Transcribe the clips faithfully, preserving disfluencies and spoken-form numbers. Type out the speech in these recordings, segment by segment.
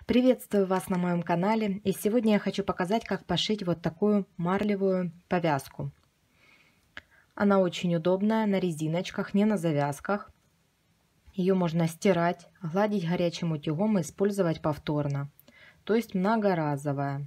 Приветствую вас на моем канале, и сегодня я хочу показать, как пошить вот такую марлевую повязку. Она очень удобная, на резиночках, не на завязках. Ее можно стирать, гладить горячим утюгом и использовать повторно, то есть многоразовая.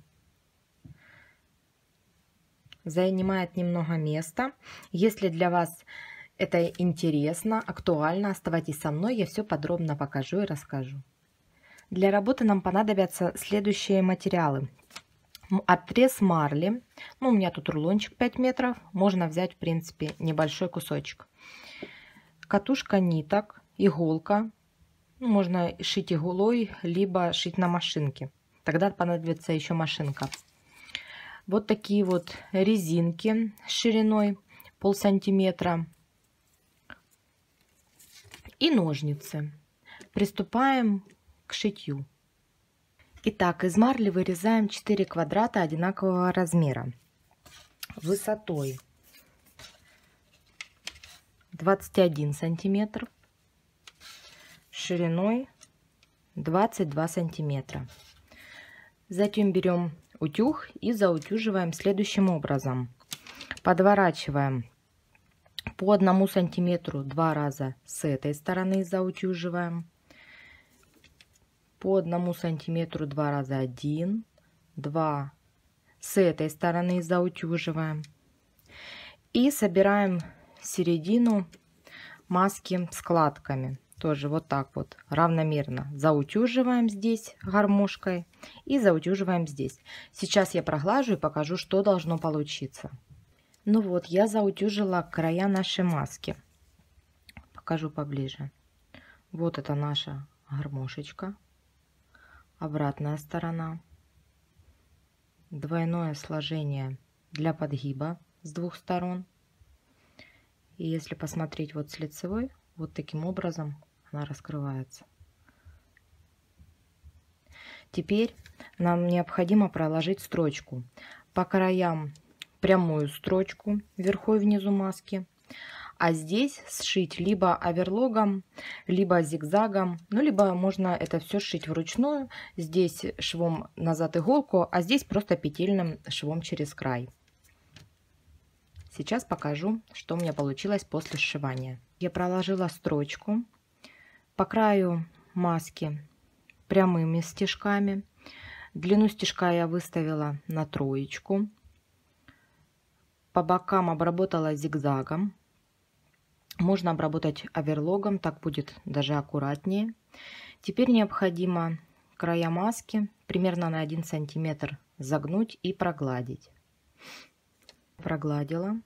Занимает немного места. Если для вас это интересно, актуально, оставайтесь со мной, я все подробно покажу и расскажу. Для работы нам понадобятся следующие материалы. Отрез марли. Ну, у меня тут рулончик пять метров. Можно взять, в принципе, небольшой кусочек. Катушка ниток, иголка. Ну, можно шить иголой, либо шить на машинке. Тогда понадобится еще машинка. Вот такие вот резинки с шириной пол сантиметра. И ножницы. Приступаем к шитью. Итак, из марли вырезаем четыре квадрата одинакового размера, высотой двадцать один сантиметр, шириной двадцать два сантиметра. Затем берем утюг и заутюживаем следующим образом. Подворачиваем по одному сантиметру два раза с этой стороны, заутюживаем. По одному сантиметру два раза, один, два, с этой стороны заутюживаем. И собираем середину маски складками. Тоже вот так вот равномерно заутюживаем здесь гармошкой и заутюживаем здесь. Сейчас я проглажу и покажу, что должно получиться. Ну вот, я заутюжила края нашей маски. Покажу поближе. Вот это наша гармошечка. Обратная сторона. Двойное сложение для подгиба с двух сторон. И если посмотреть вот с лицевой, вот таким образом она раскрывается. Теперь нам необходимо проложить строчку. По краям прямую строчку вверху и внизу маски. А здесь сшить либо оверлогом, либо зигзагом, ну, либо можно это все сшить вручную. Здесь швом назад иголку, а здесь просто петельным швом через край. Сейчас покажу, что у меня получилось после сшивания. Я проложила строчку по краю маски прямыми стежками. Длину стежка я выставила на троечку. По бокам обработала зигзагом. Можно обработать оверлогом, так будет даже аккуратнее. Теперь необходимо края маски примерно на один сантиметр загнуть и прогладить. Прогладила.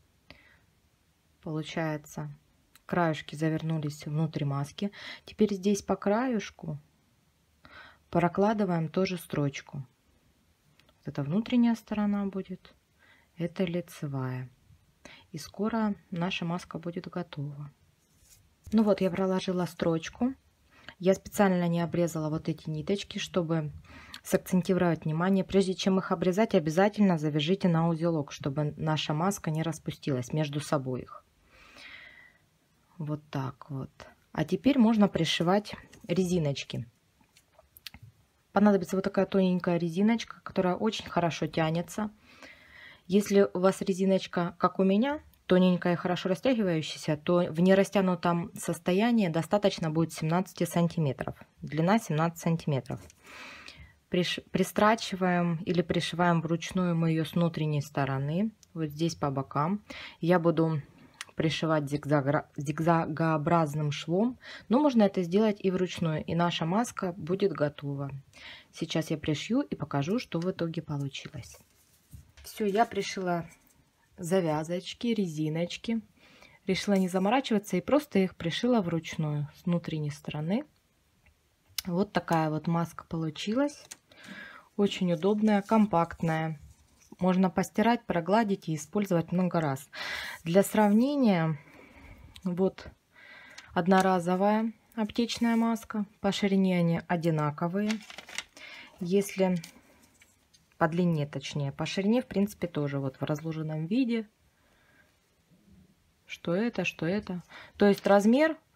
Получается, краешки завернулись внутрь маски. Теперь здесь по краешку прокладываем тоже строчку. Вот это внутренняя сторона будет, это лицевая. И скоро наша маска будет готова. Ну вот, я проложила строчку. Я специально не обрезала вот эти ниточки, чтобы сакцентировать внимание. Прежде чем их обрезать, обязательно завяжите на узелок, чтобы наша маска не распустилась между собой их. Вот так вот. А теперь можно пришивать резиночки. Понадобится вот такая тоненькая резиночка, которая очень хорошо тянется. Если у вас резиночка, как у меня, тоненькая и хорошо растягивающаяся, то в нерастянутом состоянии достаточно будет семнадцати сантиметров. Длина семнадцать сантиметров. Приш... Пристрачиваем или пришиваем вручную мы ее с внутренней стороны. Вот здесь по бокам. Я буду пришивать зигзаг... зигзагообразным швом. Но можно это сделать и вручную. И наша маска будет готова. Сейчас я пришью и покажу, что в итоге получилось. Все, я пришила завязочки, резиночки. Решила не заморачиваться и просто их пришила вручную с внутренней стороны. Вот такая вот маска получилась. Очень удобная, компактная. Можно постирать, прогладить и использовать много раз. Для сравнения, вот одноразовая аптечная маска. По ширине они одинаковые. Если... По длине, точнее, по ширине, в принципе, тоже вот в разложенном виде. Что это, что это. То есть размер